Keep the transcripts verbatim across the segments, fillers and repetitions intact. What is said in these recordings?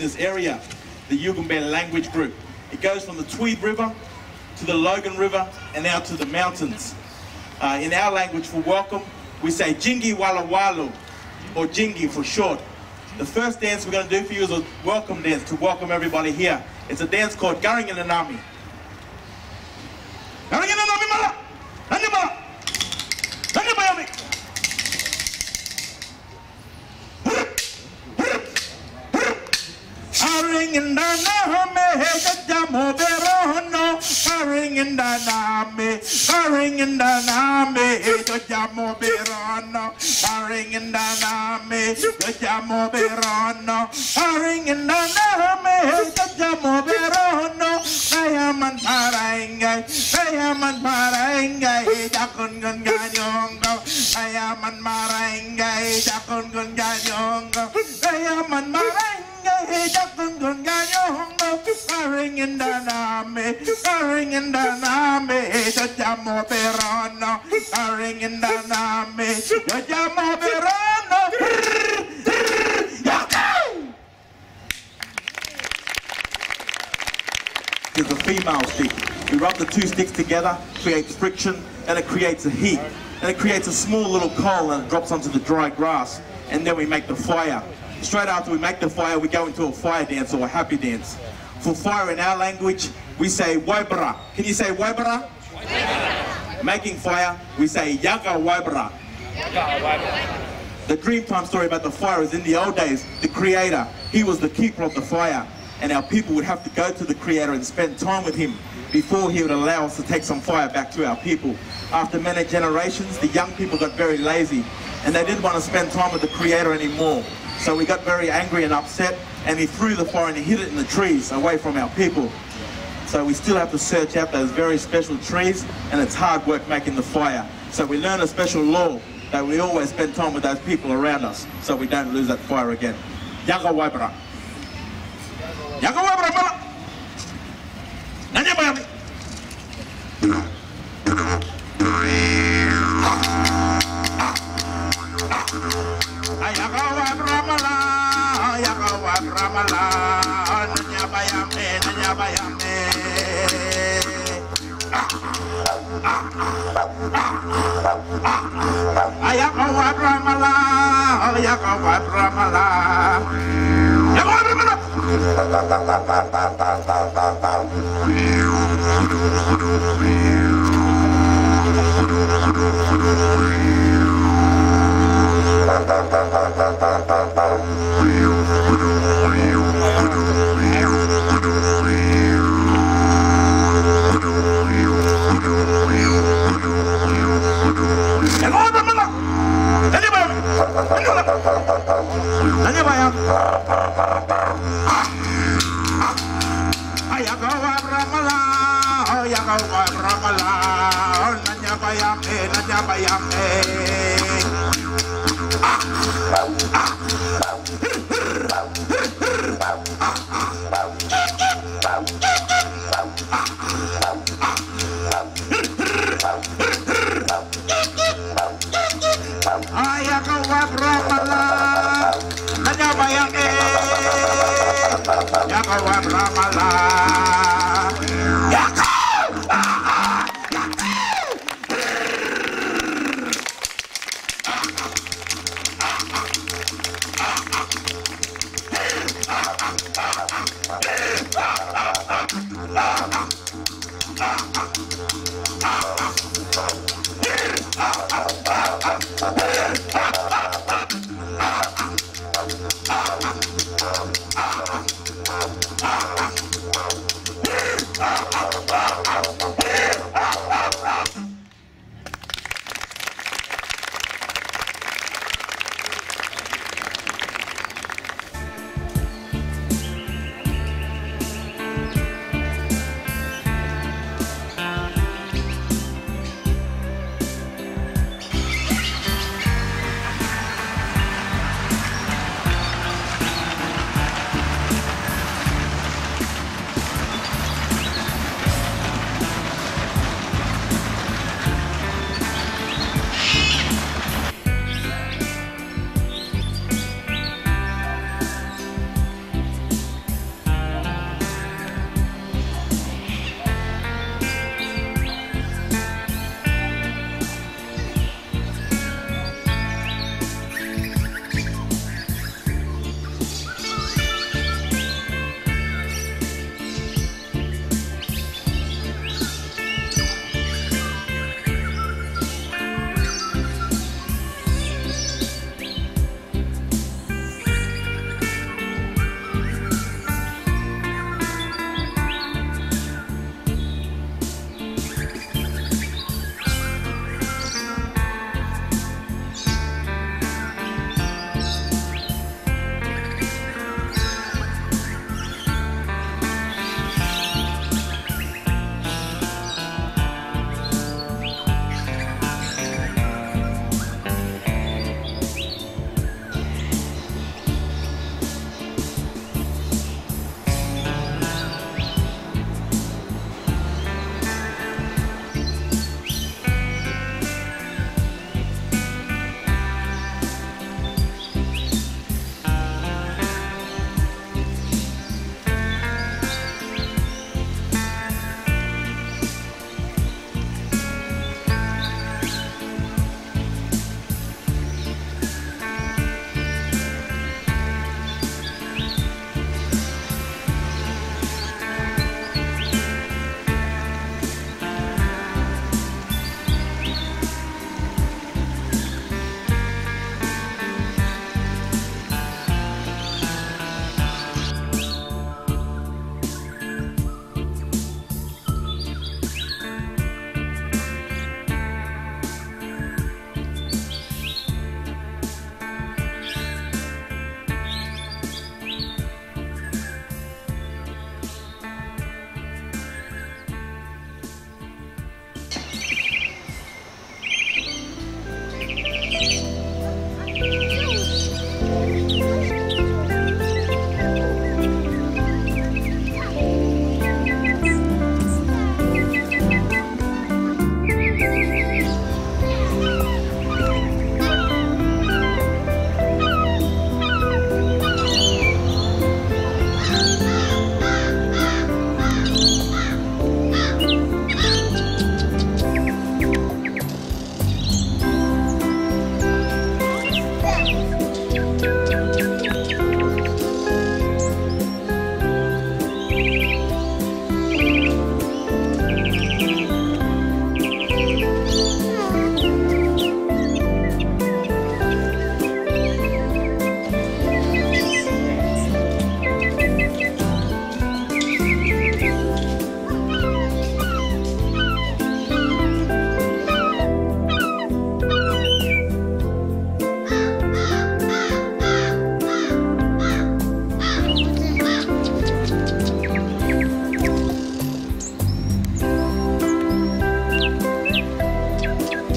this area, the Currumbin language group. It goes from the Tweed River to the Logan River and out to the mountains. Uh, in our language for welcome, we say Jingi Walla Walu, or Jingi for short. The first dance we're going to do for you is a welcome dance to welcome everybody here. It's a dance called Currumbin. Ring in the name, jamo berono. Ring in the name, ring in the name, jamo berono. Ring in the name, jamo berono. Ring in the name, jamo berono. Sayaman parangai, sayaman parangai, jakun gun ganyongo. Sayaman parangai, jakun gun ganyongo. Sayaman parangai. Jakun gun ganyongo, ring in the name, ring in the name, jamo berono, ring in the name, jamo berono. Here's a female stick. We rub the two sticks together, creates friction, and it creates a heat. And it creates a small little coal and it drops onto the dry grass. And then we make the fire. Straight after we make the fire, we go into a fire dance or a happy dance. For fire in our language, we say waibara. Can you say waibara? Waibara. Making fire, we say yaga waibara. Yaga waibara. The Dreamtime story about the fire is in the old days, the creator, he was the keeper of the fire. And our people would have to go to the creator and spend time with him before he would allow us to take some fire back to our people. After many generations, the young people got very lazy and they didn't want to spend time with the creator anymore. So we got very angry and upset, and he threw the fire and he hid it in the trees away from our people. So we still have to search out those very special trees, and it's hard work making the fire. So we learn a special law that we always spend time with those people around us, so we don't lose that fire again. Yaga waibara. Yaga waibara mala. Nanya bayami. Ayakawa Brahmala, Ayakawa Brahmala, Nanya Bayame, Nanya Bayame. Ayakawa Brahmala, Ayakawa Brahmala. Ayakawa Brahmala.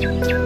Thank you.